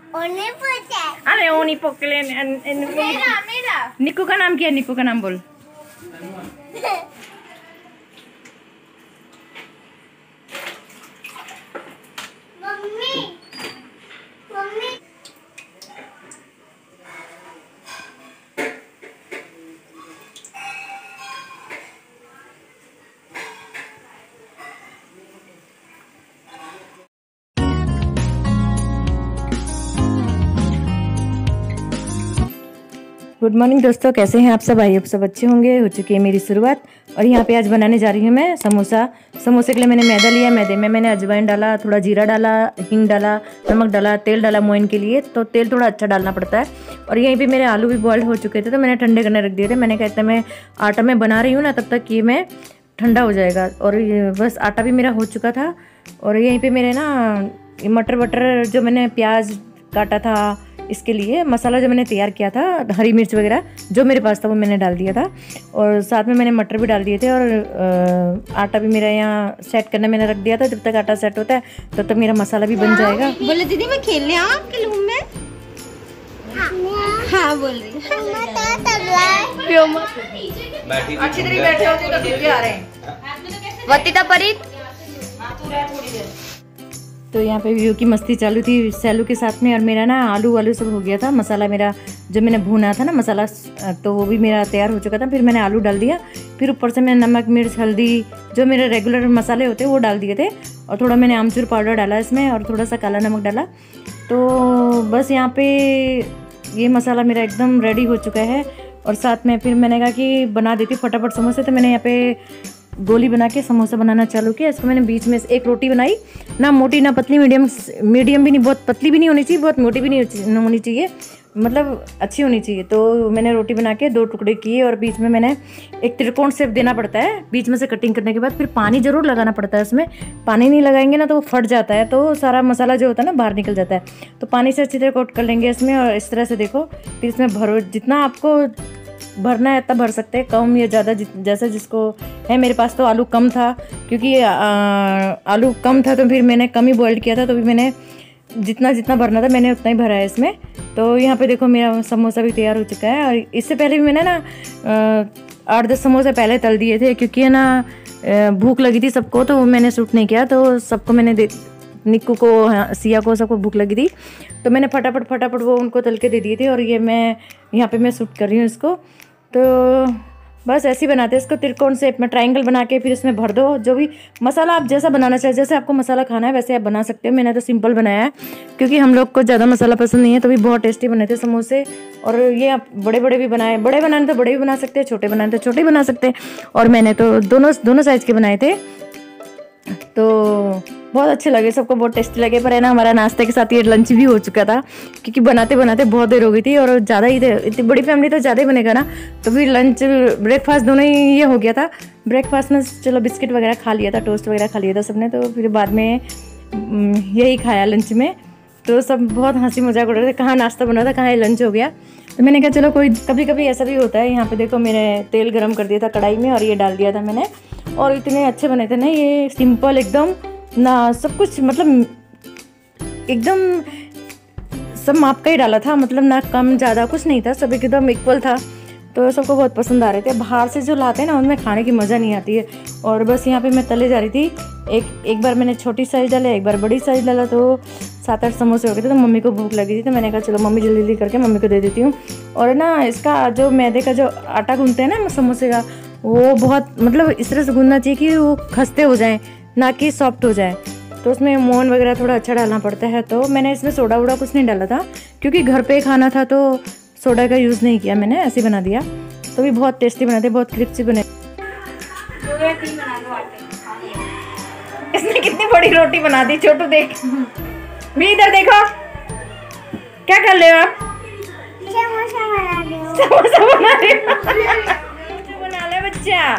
अरे ओनी पोकले निक्कू का नाम क्या है? निक्कू का नाम बोल। गुड मॉर्निंग दोस्तों, कैसे हैं आप सब? आई होप सब अच्छे होंगे। हो चुकी है मेरी शुरुआत और यहाँ पे आज बनाने जा रही हूँ मैं समोसा। समोसे के लिए मैंने मैदा लिया। मैदे में मैंने अजवाइन डाला, थोड़ा जीरा डाला, हींग डाला, नमक डाला, तेल डाला मोइन के लिए, तो तेल थोड़ा अच्छा डालना पड़ता है। और यहीं पे मेरे आलू भी बॉयल हो चुके थे तो मैंने ठंडे करने रख दिए थे। मैंने कहता मैं आटा में बना रही हूँ ना, तब तक ये मैं ठंडा हो जाएगा। और बस आटा भी मेरा हो चुका था। और यहीं पर मेरे ना मटर वटर जो मैंने प्याज काटा था इसके लिए, मसाला जो मैंने तैयार किया था, हरी मिर्च वगैरह जो मेरे पास था वो मैंने डाल दिया था। और साथ में मैंने मटर भी डाल दिए थे। और आटा भी मेरा यहाँ सेट करने मैंने रख दिया था। जब तक आटा सेट होता है तब तक मेरा मसाला भी बन जाएगा। बोले दीदी मैं खेलने आऊँ आपके रूम में? हाँ बोल रही अच्छी तरह बैठे होते तो फिर आ रहे हैं। तो यहाँ पे व्यू की मस्ती चालू थी सैलू के साथ में। और मेरा ना आलू वालू सब हो गया था। मसाला मेरा जो मैंने भुना था ना मसाला, तो वो भी मेरा तैयार हो चुका था। फिर मैंने आलू डाल दिया। फिर ऊपर से मैंने नमक मिर्च हल्दी जो मेरे रेगुलर मसाले होते हैं वो डाल दिए थे। और थोड़ा मैंने आमचूर पाउडर डाला इसमें और थोड़ा सा काला नमक डाला। तो बस यहाँ पे ये मसाला मेरा एकदम रेडी हो चुका है। और साथ में फिर मैंने कहा कि बना देती फटाफट समोसे। तो मैंने यहाँ पे गोली बना के समोसा बनाना चालू किया। इसको मैंने बीच में एक रोटी बनाई, ना मोटी ना पतली, मीडियम भी नहीं, बहुत पतली भी नहीं होनी चाहिए, बहुत मोटी भी नहीं होनी चाहिए, मतलब अच्छी होनी चाहिए। तो मैंने रोटी बना के 2 टुकड़े किए और बीच में मैंने एक त्रिकोण शेप देना पड़ता है। बीच में से कटिंग करने के बाद फिर पानी ज़रूर लगाना पड़ता है उसमें। पानी नहीं लगाएंगे ना तो वो फट जाता है, तो सारा मसाला जो होता है ना बाहर निकल जाता है। तो पानी से अच्छी तरह कोट कर लेंगे इसमें। और इस तरह से देखो, फिर इसमें भरो, जितना आपको भरना है तब भर सकते हैं, कम या ज़्यादा जैसा जिसको है। मेरे पास तो आलू कम था, क्योंकि आलू कम था तो फिर मैंने कम ही बॉइल्ड किया था। तो भी मैंने जितना भरना था मैंने उतना ही भरा है इसमें। तो यहाँ पे देखो मेरा समोसा भी तैयार हो चुका है। और इससे पहले भी मैंने ना 8-10 समोसे पहले तल दिए थे, क्योंकि है ना भूख लगी थी सबको, तो मैंने शूट नहीं किया। तो सबको मैंने निक्कू को, सिया को, सबको भूख लगी थी तो मैंने फटाफट वो उनको तल के दे दिए थे। और ये मैं यहाँ पे मैं शूट कर रही हूँ इसको। तो बस ऐसे ही बनाते हैं इसको, त्रिकोण शेप में ट्रायंगल बना के फिर इसमें भर दो। जो भी मसाला आप जैसा बनाना चाहे, जैसे आपको मसाला खाना है वैसे आप बना सकते हो। मैंने तो सिंपल बनाया है क्योंकि हम लोग को ज़्यादा मसाला पसंद नहीं है। तो भी बहुत टेस्टी बने थे समोसे। और ये आप बड़े भी बनाए, बड़े बनाने तो बड़े भी बना सकते हैं, छोटे बनाने तो छोटे भी बना सकते हैं। और मैंने तो दोनों साइज़ के बनाए थे। तो बहुत अच्छे लगे, सबको बहुत टेस्टी लगे। पर है ना, हमारा नाश्ते के साथ ये लंच भी हो चुका था, क्योंकि बनाते बहुत देर हो गई थी। और ज़्यादा ही इतनी बड़ी फैमिली तो ज़्यादा ही बनेगा ना, तो फिर लंच ब्रेकफास्ट दोनों ही ये हो गया था। ब्रेकफास्ट में चलो बिस्किट वगैरह खा लिया था, टोस्ट वगैरह खा लिया था सबने। तो फिर बाद में यही खाया लंच में। तो सब बहुत हंसी मजाक उड़ रहे थे, कहाँ नाश्ता बना था, कहाँ लंच हो गया। तो मैंने कहा चलो कभी कभी ऐसा भी होता है। यहाँ पे देखो मैंने तेल गरम कर दिया था कढ़ाई में और ये डाल दिया था मैंने। और इतने अच्छे बने थे ना, ये सिंपल एकदम ना, सब कुछ मतलब एकदम सब माप का ही डाला था, मतलब ना कम ज़्यादा कुछ नहीं था, सब एकदम इक्वल था। तो सबको बहुत पसंद आ रहे थे। बाहर से जो लाते हैं ना उनमें खाने की मज़ा नहीं आती है। और बस यहाँ पे मैं तले जा रही थी। एक बार मैंने छोटी साइज़ डाला, एक बार बड़ी साइज़ डाला, तो 7-8 समोसे हो गए थे। तो मम्मी को भूख लगी थी तो मैंने कहा चलो मम्मी जल्दी करके मम्मी को दे देती हूँ। और ना इसका जो मैदे का जो आटा गूंथते हैं ना समोसे का, वो बहुत मतलब इस तरह से गूंथना चाहिए कि वो खस्ते हो जाएँ, ना कि सॉफ्ट हो जाए। तो उसमें मोहन वगैरह थोड़ा अच्छा डालना पड़ता है। तो मैंने इसमें सोडा वोडा कुछ नहीं डाला था, क्योंकि घर पे खाना था तो सोडा का यूज़ नहीं किया मैंने, ऐसे बना दिया। तो भी बहुत टेस्टी बने थे, बहुत क्रिस्पी बने। इसने कितनी बड़ी रोटी बना दी, छोटू देख भी, इधर देखो क्या कर रहे हो आप? समोसा बना रहे हो। बना ले बच्चा,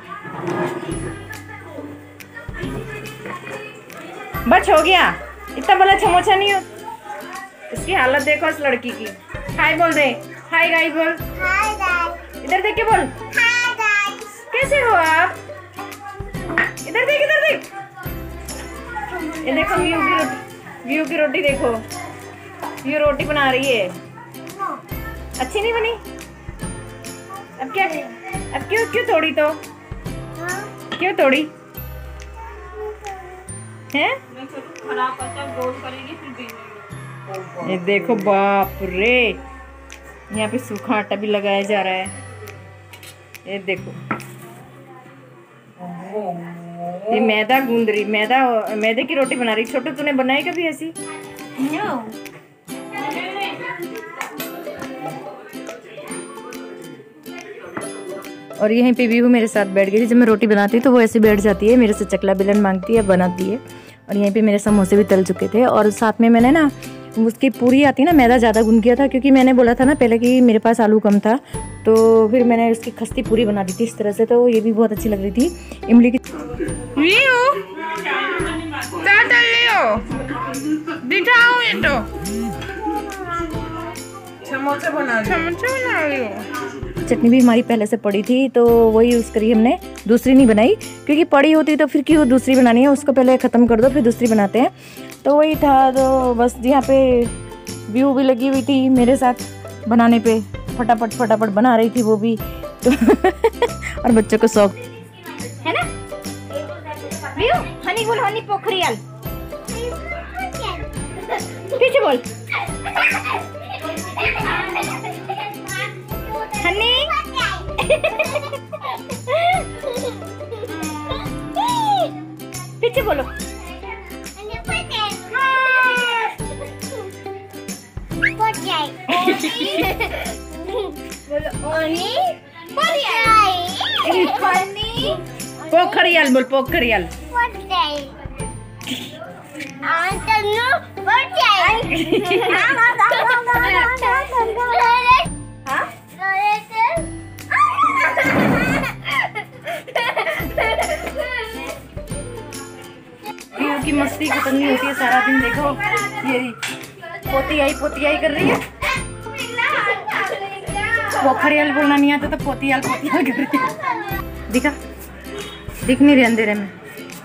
बस हो गया, इतना बड़ा समोसा नहीं हो। इसकी हालत देखो इस लड़की की। हाय बोल दे, हाय गाइस बोल, हाय गाइस, इधर देख के बोल, हाय गाइस, कैसे हो आप? इधर देख, इधर देख, ये देखो व्यू की रोटी देखो। ये रोटी बना रही है, अच्छी नहीं बनी? अब क्या, अब क्यों तोड़ी? तो क्यों तोड़ी है? खराब करता गोल करेगी फिर बेलेगी। ये देखो, बाप रे, यहाँ पे सूखा आटा भी लगाया जा रहा है। ये देखो, ये मैदा गूंद रही, मैदे की रोटी बना रही। छोटू, तूने बनाई कभी ऐसी? और यहीं पे भी वो मेरे साथ बैठ गई थी। जब मैं रोटी बनाती तो वो ऐसे बैठ जाती है, मेरे से चकला बेलन मांगती है, बनाती है। और यहीं पे मेरे समोसे भी तल चुके थे। और साथ में मैंने ना उसकी पूरी आती ना, मैदा ज़्यादा गूंद किया था, क्योंकि मैंने बोला था ना पहले कि मेरे पास आलू कम था, तो फिर मैंने उसकी खस्ती पूरी बना दी थी इस तरह से। तो ये भी बहुत अच्छी लग रही थी इमली की। दिखाओ, ये तो समोसे बना रही हो। चटनी भी हमारी पहले से पड़ी थी, तो वही यूज़ करी हमने, दूसरी नहीं बनाई, क्योंकि पड़ी होती तो फिर क्यों दूसरी बनानी है, उसको पहले ख़त्म कर दो फिर दूसरी बनाते हैं। तो वही था, तो बस यहाँ पे व्यू भी लगी हुई थी मेरे साथ बनाने पे, फटाफट बना रही थी वो भी तो और बच्चों को शौक है ना। व्यू हनी बोल, हनी पोखरियाल, पीछे बोल हनी पीछे बोलो। पोखरियाल बोल, पोखरियाल। की मस्ती खत्म नहीं होती है सारा दिन। देखो ये पोतियाई कर रही है। पोखरियाल बोलना नहीं आता तो पोतियाल कर रही है। दिख नहीं रहे अंधेरे में।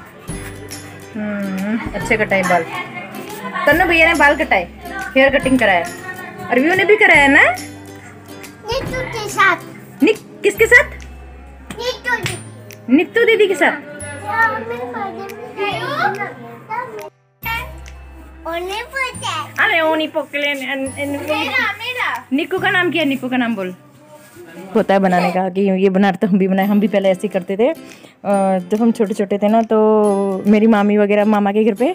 अच्छे कटाए बाल, तन्नू भैया ने बाल कटाए, हेयर कटिंग कराया, और व्यू ने भी कराया ना नीतू के साथ। किसके साथ? नीतू दीदी के साथ। अरे ओ नहीं पोकले। निक्कू का नाम क्या है? निक्कू का नाम बोल। होता है बनाने का कि ये बना रहे तो हम भी बनाए। हम भी पहले ऐसे ही करते थे जब हम छोटे छोटे थे ना, तो मेरी मामी वगैरह मामा के घर पे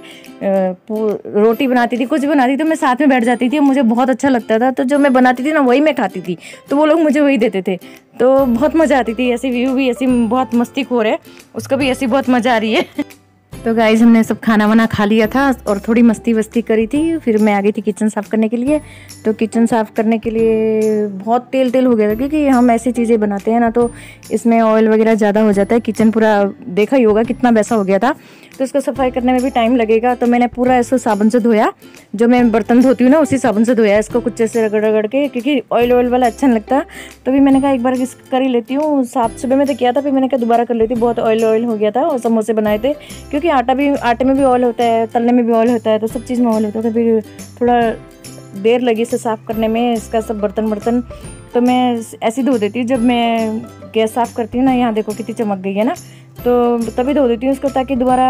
रोटी बनाती थी, कुछ बनाती तो मैं साथ में बैठ जाती थी। मुझे बहुत अच्छा लगता था, तो जो मैं बनाती थी ना वही मैं खाती थी, तो वो लोग मुझे वही देते थे, तो बहुत मज़ा आती थी। ऐसे व्यू भी ऐसी बहुत मस्तीखोर है, उसको भी ऐसी बहुत मज़ा आ रही है। तो गाइस हमने सब खाना वाना खा लिया था और थोड़ी मस्ती वस्ती करी थी। फिर मैं आ गई थी किचन साफ़ करने के लिए। तो किचन साफ़ करने के लिए बहुत तेल हो गया था, क्योंकि हम ऐसी चीज़ें बनाते हैं ना तो इसमें ऑयल वगैरह ज़्यादा हो जाता है। किचन पूरा देखा ही होगा कितना वैसा हो गया था, तो इसको सफाई करने में भी टाइम लगेगा। तो मैंने पूरा इसको साबुन से धोया, जो मैं बर्तन धोती हूँ ना उसी साबुन से धोया इसको, कुछ ऐसे रगड़ के, क्योंकि ऑयल वाला अच्छा नहीं लगता। तो भी मैंने कहा एक बार कर ही लेती हूँ। साफ सुबह में तो किया था, फिर मैंने कहा दोबारा कर लेती हूँ। बहुत ऑयल हो गया था और समोसे बनाए थे, क्योंकि आटे में भी ऑयल होता है, तलने में भी ऑयल होता है, तो सब चीज़ में ऑयल होता है। तो फिर थोड़ा देर लगी इसे साफ़ करने में, इसका सब बर्तन। तो मैं ऐसे धो देती हूँ जब मैं गैस साफ़ करती हूँ ना। यहाँ देखो कितनी चमक गई है ना, तो तभी धो देती हूँ इसको, ताकि दोबारा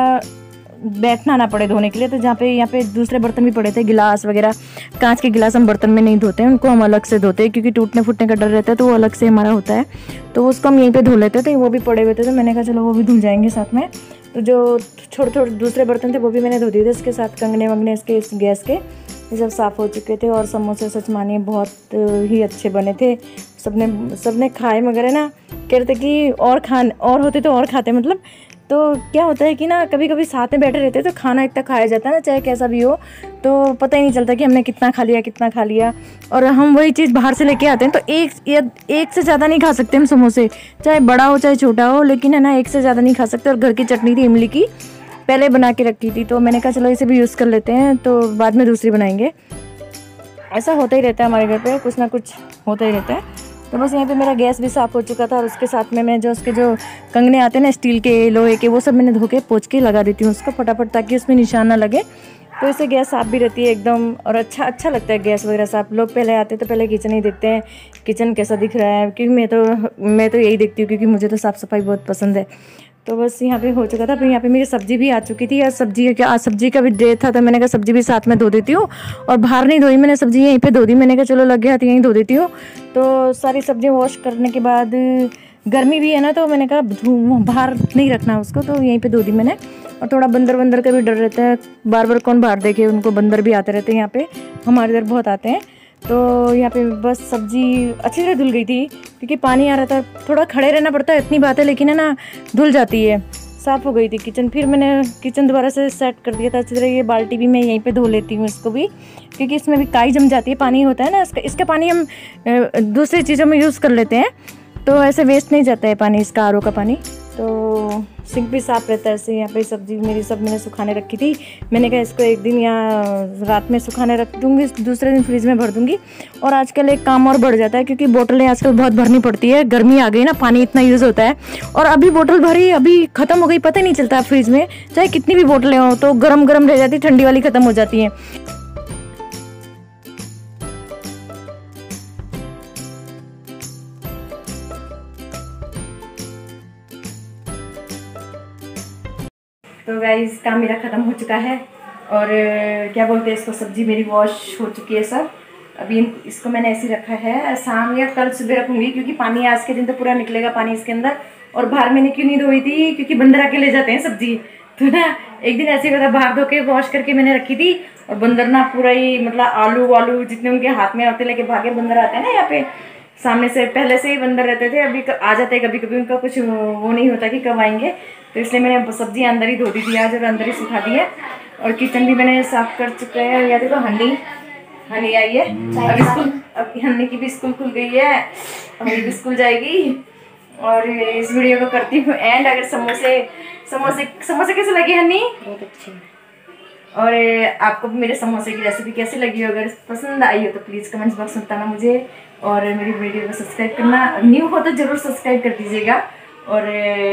बैठना ना पड़े धोने के लिए। तो यहाँ पे दूसरे बर्तन भी पड़े थे, गिलास वगैरह, कांच के गिलास हम बर्तन में नहीं धोते हैं, उनको हम अलग से धोते हैं, क्योंकि टूटने फूटने का डर रहता है, तो वो अलग से हमारा होता है। तो उसको हम यहीं पे धो लेते थे, वो भी पड़े हुए थे, तो मैंने कहा चलो वो भी धुल जाएंगे साथ में। तो जो छोटे दूसरे बर्तन थे वो भी मैंने धो दिए थे, इसके साथ कंगने वंगने इसके इस गैस के, ये सब साफ़ हो चुके थे। और समोसे सच मानिए बहुत ही अच्छे बने थे, सबने खाए, मगर है ना कह रहे थे कि और होते तो और खाते, मतलब। तो क्या होता है कि ना कभी कभी साथ में बैठे रहते हैं तो खाना इतना खाया जाता है ना, चाहे कैसा भी हो, तो पता ही नहीं चलता कि हमने कितना खा लिया। और हम वही चीज़ बाहर से लेके आते हैं, तो एक से ज़्यादा नहीं खा सकते हम समोसे, चाहे बड़ा हो चाहे छोटा हो, लेकिन है ना एक से ज़्यादा नहीं खा सकते। और घर की चटनी थी इमली की, पहले बना के रखी थी, तो मैंने कहा चलो इसे भी यूज़ कर लेते हैं, तो बाद में दूसरी बनाएंगे। ऐसा होता ही रहता है हमारे घर पे, कुछ ना कुछ होता ही रहता है। तो बस यहाँ पे मेरा गैस भी साफ़ हो चुका था, और उसके साथ में मैं उसके जो कंगने आते हैं ना स्टील के, लोहे के, वो सब मैंने धो के पोंछ के लगा देती हूँ उसको फटाफट, ताकि उसमें निशान ना लगे। तो इससे गैस साफ़ भी रहती है एकदम, और अच्छा लगता है गैस वगैरह साफ। लोग पहले आते तो पहले किचन ही देखते हैं, किचन कैसा दिख रहा है, क्योंकि मैं तो यही देखती हूँ, क्योंकि मुझे तो साफ़ सफाई बहुत पसंद है। तो बस यहाँ पे हो चुका था। फिर यहाँ पे मेरी सब्ज़ी भी आ चुकी थी, और सब्ज़ी का भी डे था, तो मैंने कहा सब्ज़ी भी साथ में धो देती हूँ, और बाहर नहीं धोई मैंने, सब्ज़ी यहीं पे धो दी। मैंने कहा चलो लग गया तो यहीं धो देती हूँ। तो सारी सब्जियाँ वॉश करने के बाद, गर्मी भी है ना, तो मैंने कहा बाहर नहीं रखना उसको, तो यहीं पर धो दी मैंने। और थोड़ा बंदर का भी डर रहता है, बार बार कौन बाहर देखे, उनको बंदर भी आते रहते हैं यहाँ पे, हमारे इधर बहुत आते हैं। तो यहाँ पे बस सब्ज़ी अच्छी तरह धुल गई थी, क्योंकि पानी आ रहा था, थोड़ा खड़े रहना पड़ता है, इतनी बात है, लेकिन है ना धुल जाती है। साफ़ हो गई थी किचन। फिर मैंने किचन दोबारा से सेट कर दिया था अच्छी तरह। ये बाल्टी भी मैं यहीं पे धो लेती हूँ इसको भी, क्योंकि इसमें भी काई जम जाती है, पानी होता है ना इसका पानी हम दूसरी चीज़ों में यूज़ कर लेते हैं, तो ऐसे वेस्ट नहीं जाता है पानी, इसका आरओ का पानी। तो सिंक भी साफ़ रहता है ऐसे। यहाँ पे सब्ज़ी मेरी सब मैंने सुखाने रखी थी, मैंने कहा इसको एक दिन या रात में सुखाने रख दूँगी, दूसरे दिन फ्रिज में भर दूँगी। और आजकल एक काम और बढ़ जाता है, क्योंकि बोतलें आजकल बहुत भरनी पड़ती है, गर्मी आ गई ना, पानी इतना यूज़ होता है। और अभी बोतल भरी, अभी ख़त्म हो गई, पता नहीं चलता फ्रिज में, चाहे कितनी भी बोतलें हों, तो गर्म रह जाती, ठंडी वाली ख़त्म हो जाती हैं। तो गाइस काम मेरा ख़त्म हो चुका है, और क्या बोलते हैं इसको, सब्ज़ी मेरी वॉश हो चुकी है सब। अभी इसको मैंने ऐसे रखा है, शाम या कल सुबह रखूँगी, क्योंकि पानी आज के दिन तो पूरा निकलेगा पानी इसके अंदर। और बाहर मैंने क्यों नहीं धोई थी, क्योंकि बंदर आके ले जाते हैं सब्ज़ी, तो ना एक दिन ऐसे ही हुआ था, बाहर धो के वॉश करके मैंने रखी थी, और बंदर ना पूरा ही मतलब आलू वालू जितने उनके हाथ में आते लेके भागे। बंदर आते हैं ना यहाँ पे सामने से, पहले से ही बंदर रहते थे, अभी आ जाते हैं कभी कभी, उनका कुछ वो नहीं होता कि कब आएंगे, तो इसलिए मैंने सब्ज़ी अंदर ही धो दी थी आज, और अंदर ही सुखा दी है। और किचन भी मैंने साफ़ कर चुका है। या देखो हनी आई है, अब हनी की भी स्कूल खुल गई है, हनी भी स्कूल जाएगी। और इस वीडियो को करती हूँ एंड। अगर समोसे कैसे लगे हनी? बहुत अच्छे। और आपको मेरे समोसे की रेसिपी कैसी लगी हो, अगर पसंद आई हो तो प्लीज़ कमेंट्स बॉक्स में बताना मुझे, और मेरी वीडियो को सब्सक्राइब करना, न्यू हो तो ज़रूर सब्सक्राइब कर दीजिएगा, और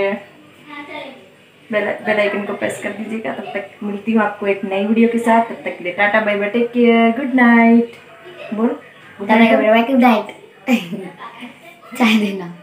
बेल आइकन को प्रेस कर दीजिएगा। तब तक मिलती हूँ आपको एक नई वीडियो के साथ, तब तक के लिए टाटा bye bye, take care, good night. बोल गुड नाइट। चाय देना।